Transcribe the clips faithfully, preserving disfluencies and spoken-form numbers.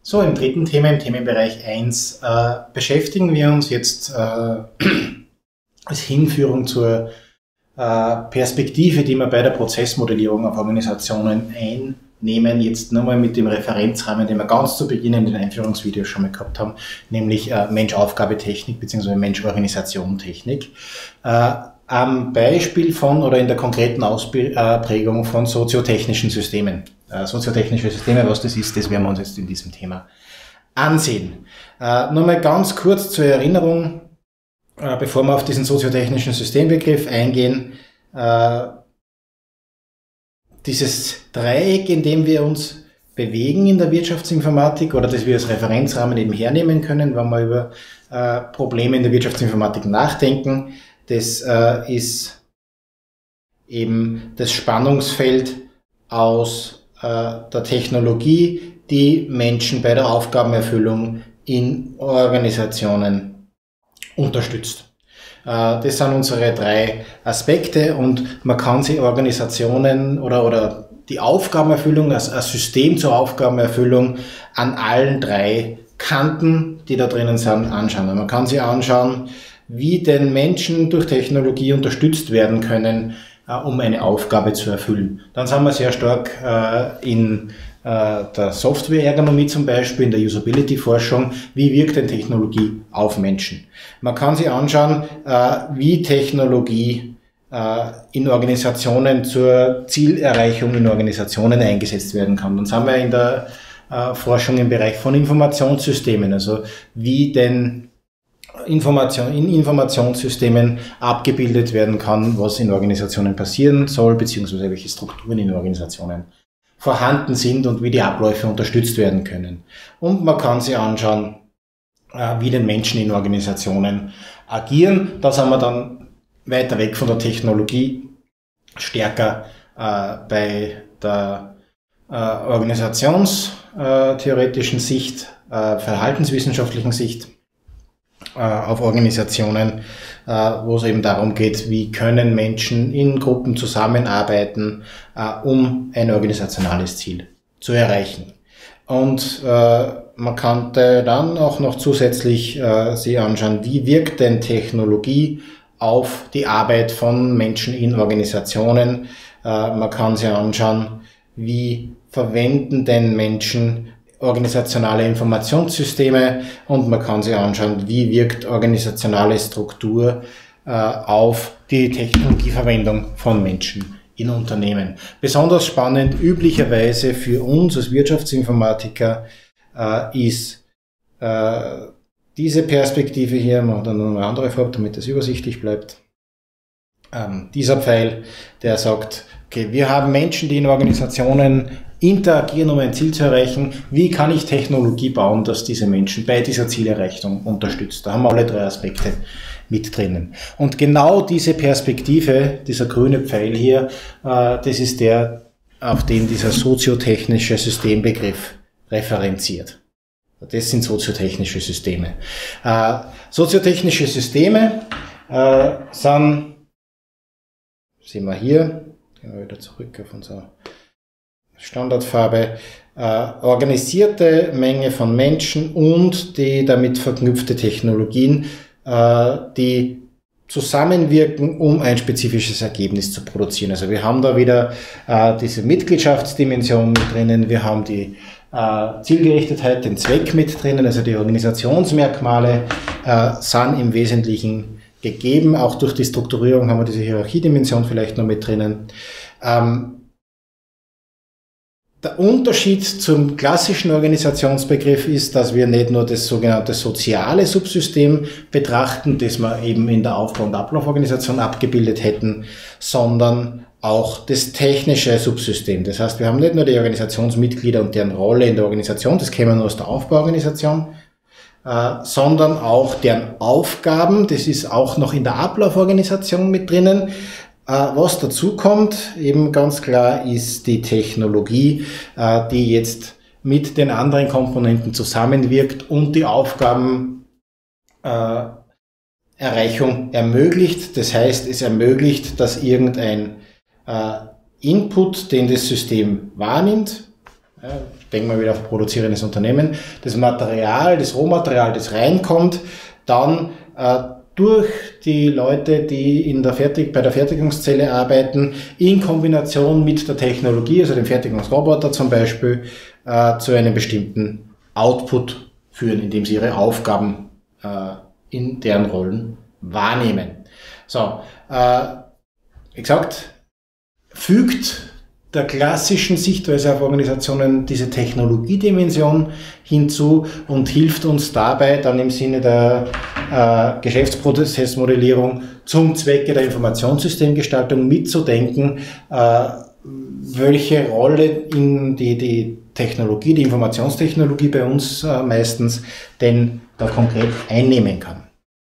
So, im dritten Thema, im Themenbereich eins, äh, beschäftigen wir uns jetzt äh, als Hinführung zur äh, Perspektive, die wir bei der Prozessmodellierung auf Organisationen einnehmen, jetzt nochmal mit dem Referenzrahmen, den wir ganz zu Beginn in den Einführungsvideos schon mal gehabt haben, nämlich äh, Mensch-Aufgabe-Technik bzw. Mensch-Organisation-Technik. Äh, am Beispiel von oder in der konkreten Ausprägung von soziotechnischen Systemen. Äh, soziotechnische Systeme, was das ist, das werden wir uns jetzt in diesem Thema ansehen. Äh, nur mal ganz kurz zur Erinnerung, äh, bevor wir auf diesen soziotechnischen Systembegriff eingehen. Äh, dieses Dreieck, in dem wir uns bewegen in der Wirtschaftsinformatik oder das wir als Referenzrahmen eben hernehmen können, wenn wir über äh, Probleme in der Wirtschaftsinformatik nachdenken, das äh, ist eben das Spannungsfeld aus äh, der Technologie, die Menschen bei der Aufgabenerfüllung in Organisationen unterstützt. Äh, das sind unsere drei Aspekte und man kann sich Organisationen oder, oder die Aufgabenerfüllung, also ein System zur Aufgabenerfüllung an allen drei Kanten, die da drinnen sind, anschauen. Man kann sich anschauen, wie denn Menschen durch Technologie unterstützt werden können, äh, um eine Aufgabe zu erfüllen. Dann sind wir sehr stark äh, in äh, der Software-Ergonomie zum Beispiel, in der Usability-Forschung. Wie wirkt denn Technologie auf Menschen? Man kann sich anschauen, äh, wie Technologie äh, in Organisationen zur Zielerreichung in Organisationen eingesetzt werden kann. Dann sind wir in der äh, Forschung im Bereich von Informationssystemen, also wie denn Information, in Informationssystemen abgebildet werden kann, was in Organisationen passieren soll, beziehungsweise welche Strukturen in Organisationen vorhanden sind und wie die Abläufe unterstützt werden können. Und man kann sich anschauen, wie denn Menschen in Organisationen agieren. Da sind wir dann weiter weg von der Technologie, stärker äh, bei der äh, organisationstheoretischen Sicht, äh, verhaltenswissenschaftlichen Sicht auf Organisationen, wo es eben darum geht, wie können Menschen in Gruppen zusammenarbeiten, um ein organisationales Ziel zu erreichen. Und man könnte dann auch noch zusätzlich sich anschauen, wie wirkt denn Technologie auf die Arbeit von Menschen in Organisationen. Man kann sich anschauen, wie verwenden denn Menschen organisationale Informationssysteme und man kann sich anschauen, wie wirkt organisationale Struktur äh, auf die Technologieverwendung von Menschen in Unternehmen. Besonders spannend üblicherweise für uns als Wirtschaftsinformatiker äh, ist äh, diese Perspektive hier, machen wir dann noch eine andere Farbe, damit das übersichtlich bleibt. Ähm, dieser Pfeil, der sagt, okay, wir haben Menschen, die in Organisationen interagieren, um ein Ziel zu erreichen. Wie kann ich Technologie bauen, dass diese Menschen bei dieser Zielerreichung unterstützt? Da haben wir alle drei Aspekte mit drinnen. Und genau diese Perspektive, dieser grüne Pfeil hier, äh, das ist der, auf den dieser soziotechnische Systembegriff referenziert. Das sind soziotechnische Systeme. Äh, soziotechnische Systeme äh, sind, sehen wir hier, gehen wir wieder zurück auf unser Standardfarbe, äh, organisierte Menge von Menschen und die damit verknüpfte Technologien, äh, die zusammenwirken, um ein spezifisches Ergebnis zu produzieren. Also wir haben da wieder äh, diese Mitgliedschaftsdimension mit drinnen, wir haben die äh, Zielgerichtetheit, den Zweck mit drinnen, also die Organisationsmerkmale äh, sind im Wesentlichen gegeben. Auch durch die Strukturierung haben wir diese Hierarchiedimension vielleicht noch mit drinnen. Ähm, Der Unterschied zum klassischen Organisationsbegriff ist, dass wir nicht nur das sogenannte soziale Subsystem betrachten, das wir eben in der Aufbau- und Ablauforganisation abgebildet hätten, sondern auch das technische Subsystem. Das heißt, wir haben nicht nur die Organisationsmitglieder und deren Rolle in der Organisation, das kennen wir nur aus der Aufbauorganisation, äh, sondern auch deren Aufgaben, das ist auch noch in der Ablauforganisation mit drinnen. Was dazu kommt, eben ganz klar, ist die Technologie, die jetzt mit den anderen Komponenten zusammenwirkt und die Aufgabenerreichung ermöglicht. Das heißt, es ermöglicht, dass irgendein Input, den das System wahrnimmt, Ja, denken wir wieder auf produzierendes Unternehmen. Das Material, das Rohmaterial, das reinkommt, dann äh, durch die Leute, die in der Fertig bei der Fertigungszelle arbeiten, in Kombination mit der Technologie, also dem Fertigungsroboter zum Beispiel, äh, zu einem bestimmten Output führen, indem sie ihre Aufgaben äh, in deren Rollen wahrnehmen. So, äh, wie gesagt, fügt der klassischen Sichtweise auf Organisationen diese Technologiedimension hinzu und hilft uns dabei dann im Sinne der äh, Geschäftsprozessmodellierung zum Zwecke der Informationssystemgestaltung mitzudenken, äh, welche Rolle in die, die Technologie, die Informationstechnologie bei uns äh, meistens denn da konkret einnehmen kann.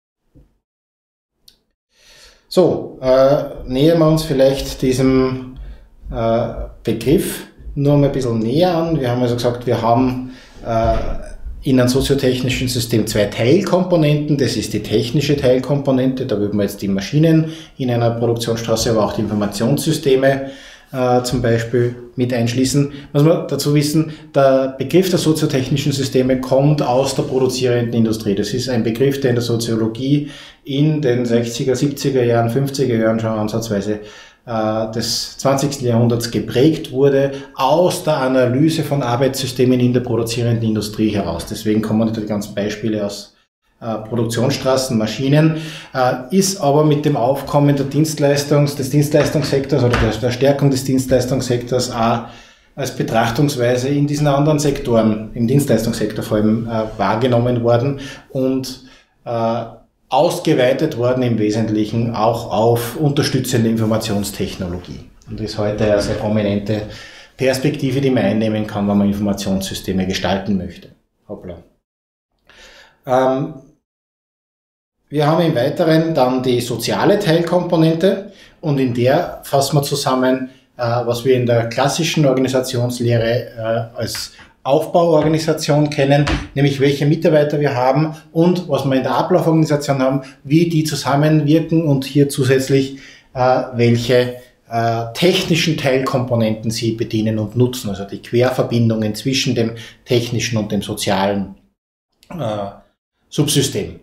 So, äh, nähern wir uns vielleicht diesem Begriff nur mal ein bisschen näher an. Wir haben also gesagt, wir haben äh, in einem soziotechnischen System zwei Teilkomponenten. Das ist die technische Teilkomponente, da würden wir jetzt die Maschinen in einer Produktionsstraße, aber auch die Informationssysteme äh, zum Beispiel mit einschließen. Muss man dazu wissen, der Begriff der soziotechnischen Systeme kommt aus der produzierenden Industrie. Das ist ein Begriff, der in der Soziologie in den sechziger, siebziger Jahren, fünfziger Jahren schon ansatzweise des zwanzigsten Jahrhunderts geprägt wurde aus der Analyse von Arbeitssystemen in der produzierenden Industrie heraus. Deswegen kommen natürlich die ganzen Beispiele aus äh, Produktionsstraßen, Maschinen, äh, ist aber mit dem Aufkommen der Dienstleistungs-, des Dienstleistungssektors oder der, der Stärkung des Dienstleistungssektors auch als Betrachtungsweise in diesen anderen Sektoren, im Dienstleistungssektor vor allem, äh, wahrgenommen worden und äh, ausgeweitet worden im Wesentlichen auch auf unterstützende Informationstechnologie. Und das ist heute eine sehr prominente Perspektive, die man einnehmen kann, wenn man Informationssysteme gestalten möchte. Hoppla. Ähm, wir haben im Weiteren dann die soziale Teilkomponente und in der fassen wir zusammen, äh, was wir in der klassischen Organisationslehre äh, als Aufbauorganisation kennen, nämlich welche Mitarbeiter wir haben und was wir in der Ablauforganisation haben, wie die zusammenwirken und hier zusätzlich äh, welche äh, technischen Teilkomponenten sie bedienen und nutzen, also die Querverbindungen zwischen dem technischen und dem sozialen äh, Subsystem.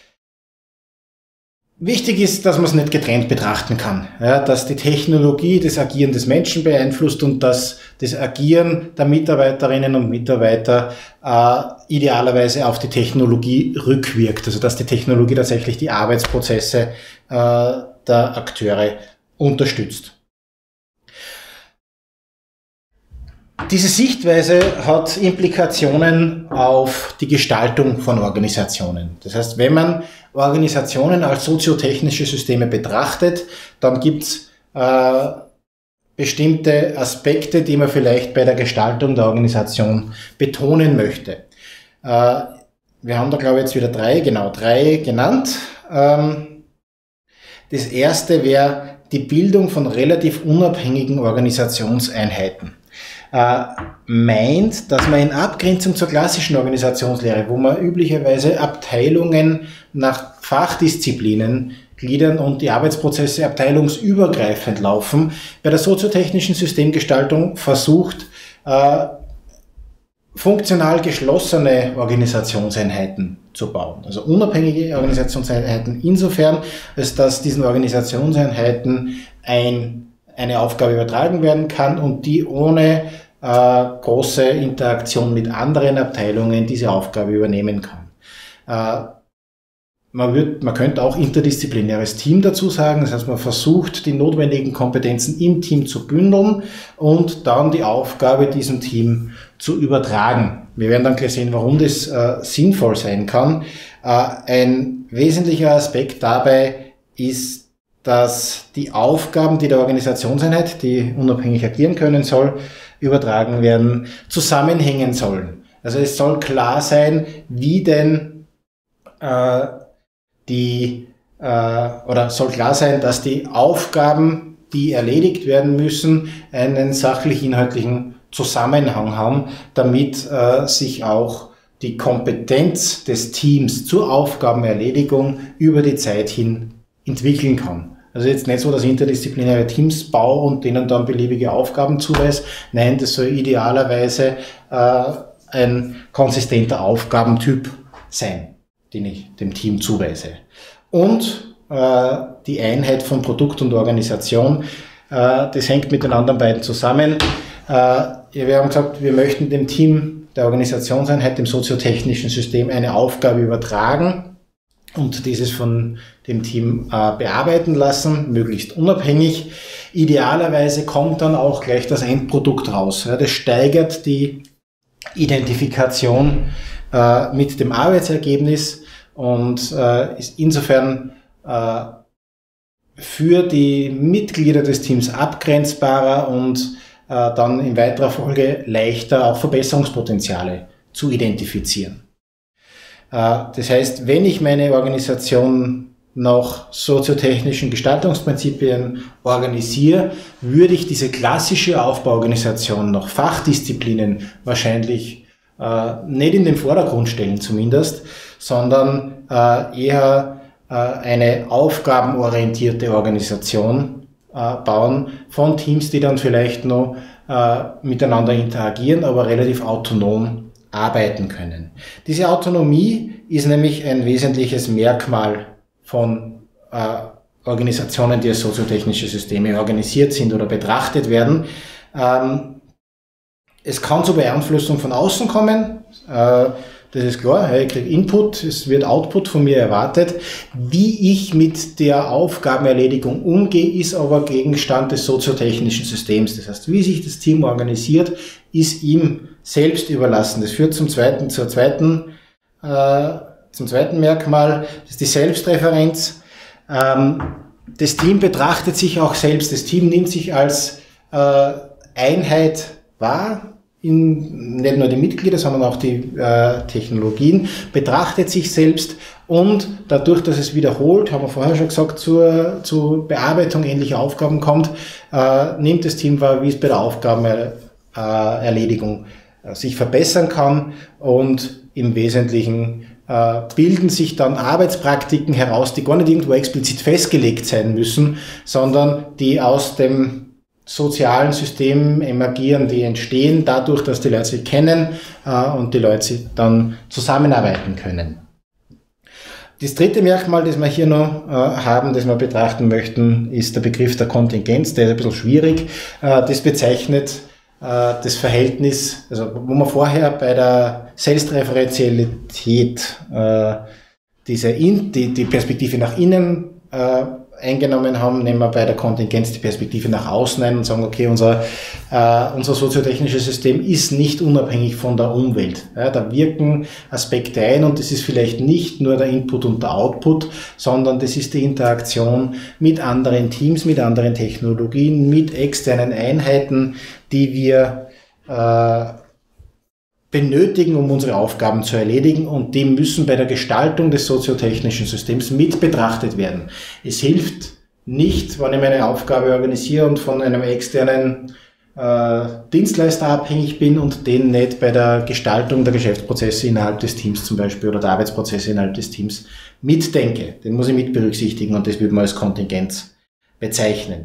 Wichtig ist, dass man es nicht getrennt betrachten kann, ja, dass die Technologie das Agieren des Menschen beeinflusst und dass das Agieren der Mitarbeiterinnen und Mitarbeiter äh, idealerweise auf die Technologie rückwirkt, also dass die Technologie tatsächlich die Arbeitsprozesse äh, der Akteure unterstützt. Diese Sichtweise hat Implikationen auf die Gestaltung von Organisationen. Das heißt, wenn man Organisationen als soziotechnische Systeme betrachtet, dann gibt's äh, bestimmte Aspekte, die man vielleicht bei der Gestaltung der Organisation betonen möchte. Äh, wir haben da, glaube ich, jetzt wieder drei, genau, drei genannt. Ähm, das erste wäre die Bildung von relativ unabhängigen Organisationseinheiten. Äh, meint, dass man in Abgrenzung zur klassischen Organisationslehre, wo man üblicherweise Abteilungen nach Fachdisziplinen gliedern und die Arbeitsprozesse abteilungsübergreifend laufen, bei der soziotechnischen Systemgestaltung versucht, äh, funktional geschlossene Organisationseinheiten zu bauen. Also unabhängige Organisationseinheiten insofern, als dass diesen Organisationseinheiten ein eine Aufgabe übertragen werden kann und die ohne äh, große Interaktion mit anderen Abteilungen diese Aufgabe übernehmen kann. Äh, man, wird, man könnte auch interdisziplinäres Team dazu sagen, das heißt, man versucht, die notwendigen Kompetenzen im Team zu bündeln und dann die Aufgabe diesem Team zu übertragen. Wir werden dann gleich sehen, warum das äh, sinnvoll sein kann. Äh, ein wesentlicher Aspekt dabei ist, dass die Aufgaben, die der Organisationseinheit, die unabhängig agieren können soll, übertragen werden, zusammenhängen sollen. Also es soll klar sein, wie denn äh, die, äh, oder soll klar sein, dass die Aufgaben, die erledigt werden müssen, einen sachlich-inhaltlichen Zusammenhang haben, damit äh, sich auch die Kompetenz des Teams zur Aufgabenerledigung über die Zeit hin entwickeln kann. Also jetzt nicht so, dass ich interdisziplinäre Teams baue und denen dann beliebige Aufgaben zuweise. Nein, das soll idealerweise äh, ein konsistenter Aufgabentyp sein, den ich dem Team zuweise. Und äh, die Einheit von Produkt und Organisation, äh, das hängt mit den anderen beiden zusammen. Äh, wir haben gesagt, wir möchten dem Team der Organisationseinheit, dem soziotechnischen System, eine Aufgabe übertragen und dieses von dem Team äh, bearbeiten lassen, möglichst unabhängig. Idealerweise kommt dann auch gleich das Endprodukt raus. Ja, das steigert die Identifikation äh, mit dem Arbeitsergebnis und äh, ist insofern äh, für die Mitglieder des Teams abgrenzbarer und äh, dann in weiterer Folge leichter auch Verbesserungspotenziale zu identifizieren. Das heißt, wenn ich meine Organisation nach soziotechnischen Gestaltungsprinzipien organisiere, würde ich diese klassische Aufbauorganisation nach Fachdisziplinen wahrscheinlich äh, nicht in den Vordergrund stellen zumindest, sondern äh, eher äh, eine aufgabenorientierte Organisation äh, bauen von Teams, die dann vielleicht noch äh, miteinander interagieren, aber relativ autonom arbeiten können. Diese Autonomie ist nämlich ein wesentliches Merkmal von äh, Organisationen, die als soziotechnische Systeme organisiert sind oder betrachtet werden. Ähm, es kann zur Beeinflussung von außen kommen. Äh, das ist klar, ich kriege Input, es wird Output von mir erwartet. Wie ich mit der Aufgabenerledigung umgehe, ist aber Gegenstand des soziotechnischen Systems. Das heißt, wie sich das Team organisiert, ist ihm selbst überlassen. Das führt zum zweiten, zur zweiten, äh, zum zweiten Merkmal, das ist die Selbstreferenz. Ähm, das Team betrachtet sich auch selbst. Das Team nimmt sich als äh, Einheit wahr. In, nicht nur die Mitglieder, sondern auch die äh, Technologien, betrachtet sich selbst und dadurch, dass es wiederholt, haben wir vorher schon gesagt, zur, zur Bearbeitung ähnlicher Aufgaben kommt, äh, nimmt das Team wahr, wie es bei der Aufgabenerledigung äh, sich verbessern kann und im Wesentlichen äh, bilden sich dann Arbeitspraktiken heraus, die gar nicht irgendwo explizit festgelegt sein müssen, sondern die aus dem sozialen Systemen emergieren, die entstehen dadurch, dass die Leute sich kennen äh, und die Leute sich dann zusammenarbeiten können. Das dritte Merkmal, das wir hier noch äh, haben, das wir betrachten möchten, ist der Begriff der Kontingenz. Der ist ein bisschen schwierig. Äh, das bezeichnet äh, das Verhältnis, also wo wir vorher bei der Selbstreferenzialität äh, diese in, die, die Perspektive nach innen äh, eingenommen haben, nehmen wir bei der Kontingenz die Perspektive nach außen ein und sagen, okay, unser, äh, unser soziotechnisches System ist nicht unabhängig von der Umwelt. Ja, da wirken Aspekte ein und das ist vielleicht nicht nur der Input und der Output, sondern das ist die Interaktion mit anderen Teams, mit anderen Technologien, mit externen Einheiten, die wir äh, benötigen, um unsere Aufgaben zu erledigen, und die müssen bei der Gestaltung des soziotechnischen Systems mit betrachtet werden. Es hilft nicht, wenn ich meine Aufgabe organisiere und von einem externen äh, Dienstleister abhängig bin und den nicht bei der Gestaltung der Geschäftsprozesse innerhalb des Teams zum Beispiel oder der Arbeitsprozesse innerhalb des Teams mitdenke. Den muss ich mit berücksichtigen und das würde man als Kontingenz bezeichnen.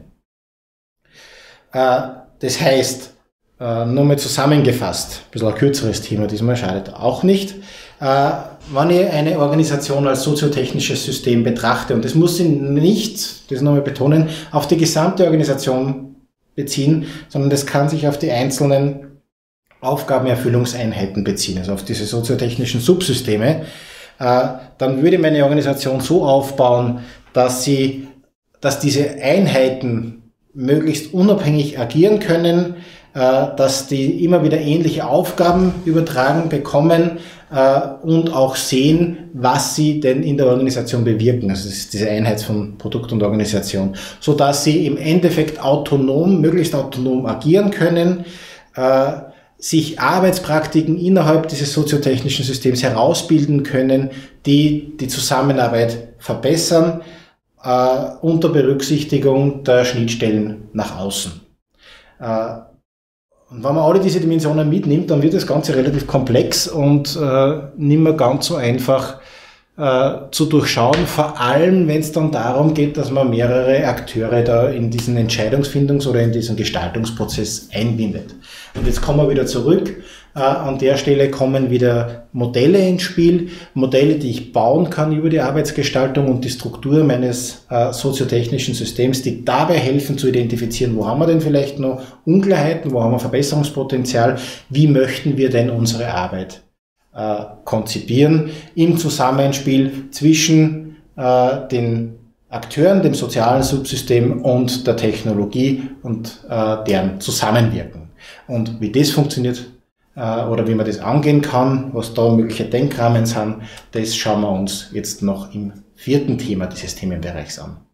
Äh, das heißt, Äh, nur mal zusammengefasst, ein bisschen ein kürzeres Thema diesmal, schadet auch nicht. Äh, wenn ich eine Organisation als soziotechnisches System betrachte, und das muss ich nicht, das nochmal betonen, auf die gesamte Organisation beziehen, sondern das kann sich auf die einzelnen Aufgabenerfüllungseinheiten beziehen, also auf diese soziotechnischen Subsysteme, äh, dann würde meine Organisation so aufbauen, dass sie, dass diese Einheiten möglichst unabhängig agieren können, dass die immer wieder ähnliche Aufgaben übertragen bekommen äh, und auch sehen, was sie denn in der Organisation bewirken. Also das ist diese Einheit von Produkt und Organisation, so dass sie im Endeffekt autonom, möglichst autonom agieren können, äh, sich Arbeitspraktiken innerhalb dieses soziotechnischen Systems herausbilden können, die die Zusammenarbeit verbessern, äh, unter Berücksichtigung der Schnittstellen nach außen. Äh, Und wenn man alle diese Dimensionen mitnimmt, dann wird das Ganze relativ komplex und äh, nicht mehr ganz so einfach äh, zu durchschauen, vor allem wenn es dann darum geht, dass man mehrere Akteure da in diesen Entscheidungsfindungs- oder in diesen Gestaltungsprozess einbindet. Und jetzt kommen wir wieder zurück. Uh, an der Stelle kommen wieder Modelle ins Spiel, Modelle, die ich bauen kann über die Arbeitsgestaltung und die Struktur meines uh, soziotechnischen Systems, die dabei helfen zu identifizieren, wo haben wir denn vielleicht noch Unklarheiten, wo haben wir Verbesserungspotenzial, wie möchten wir denn unsere Arbeit uh, konzipieren im Zusammenspiel zwischen uh, den Akteuren, dem sozialen Subsystem und der Technologie und uh, deren Zusammenwirken. Und wie das funktioniert, oder wie man das angehen kann, was da mögliche Denkrahmen sind, das schauen wir uns jetzt noch im vierten Thema dieses Themenbereichs an.